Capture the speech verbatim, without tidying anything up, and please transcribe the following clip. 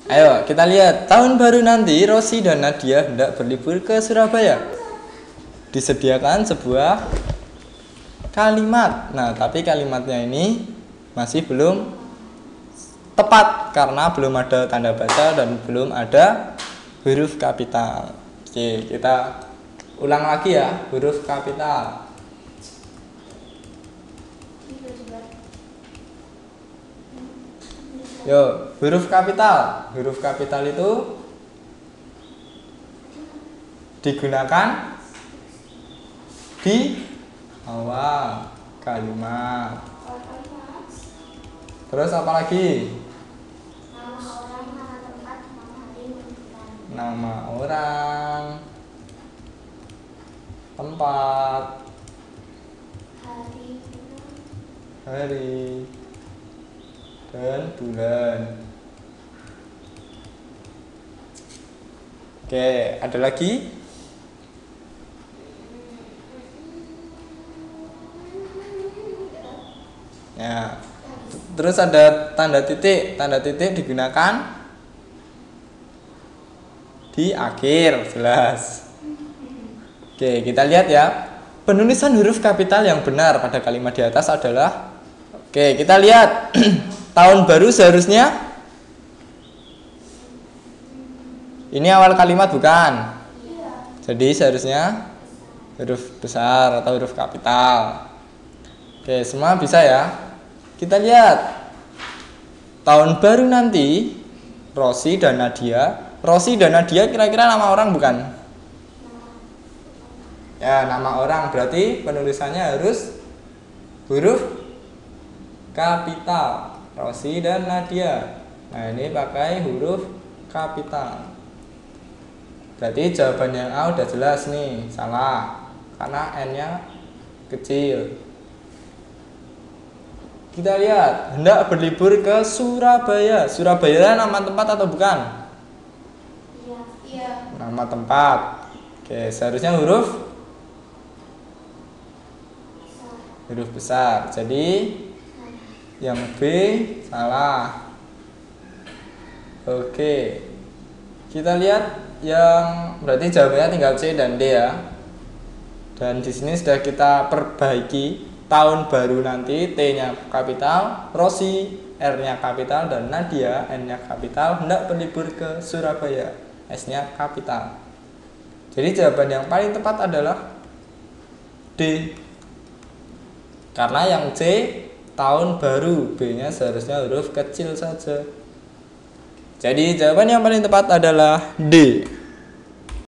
Ayo kita lihat, tahun baru nanti Rosi dan Nadia hendak berlibur ke Surabaya. Disediakan sebuah kalimat. Nah, tapi kalimatnya ini masih belum tepat karena belum ada tanda baca dan belum ada huruf kapital. Oke, kita ulang lagi ya, huruf kapital. Yo, huruf kapital. Huruf kapital itu digunakan di awal kalimat. Terus apa lagi? Nama orang, tempat, hari, dan bulan. Oke, ada lagi? Ya. Terus ada tanda titik. Tanda titik digunakan di akhir, jelas. Oke, kita lihat ya. Penulisan huruf kapital yang benar pada kalimat di atas adalah, oke, kita lihat. Tahun baru seharusnya ini awal kalimat bukan? Jadi seharusnya huruf besar atau huruf kapital. Oke, semua bisa ya. Kita lihat. Tahun baru nanti Rosi dan Nadia. Rosi dan Nadia kira-kira nama orang bukan? Ya, nama orang, berarti penulisannya harus huruf kapital. Rosi dan Nadia. Nah, ini pakai huruf kapital. Berarti jawaban yang A udah jelas nih, salah. Karena N-nya kecil. Kita lihat, hendak berlibur ke Surabaya. Surabaya nama tempat atau bukan? Iya. Iya. Nama tempat. Oke, seharusnya huruf huruf besar. Jadi yang B salah. Oke. Kita lihat yang berarti jawabannya tinggal C dan D ya. Dan di sini sudah kita perbaiki. Tahun baru nanti T-nya kapital, Rosi R-nya kapital, dan Nadia N-nya kapital hendak berlibur ke Surabaya, S-nya kapital. Jadi jawaban yang paling tepat adalah D. Karena yang C tahun baru, B-nya seharusnya huruf kecil saja. Jadi jawaban yang paling tepat adalah D.